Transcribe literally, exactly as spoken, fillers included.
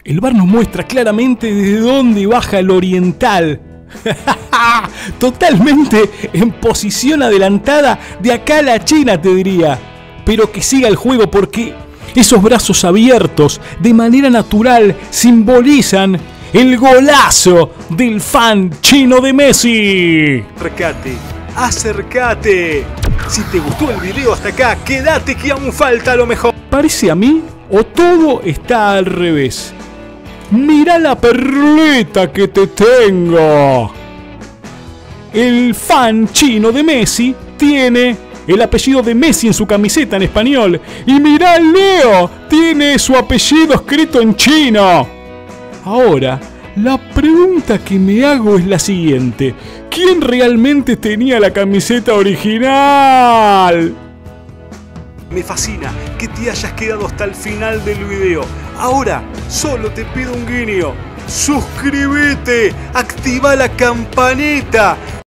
El V A R nos muestra claramente desde dónde baja el oriental. Totalmente en posición adelantada de acá a la China, te diría. Pero que siga el juego, porque esos brazos abiertos de manera natural simbolizan el golazo del fan chino de Messi. Acércate, acércate. Si te gustó el video hasta acá, quédate que aún falta lo mejor. Parece a mí, o todo está al revés. Mira la perlita que te tengo. El fan chino de Messi tiene el apellido de Messi en su camiseta en español. Y mirá, Leo, tiene su apellido escrito en chino. Ahora, la pregunta que me hago es la siguiente. ¿Quién realmente tenía la camiseta original? Me fascina que te hayas quedado hasta el final del video. Ahora, solo te pido un guiño. Suscríbete, activa la campanita.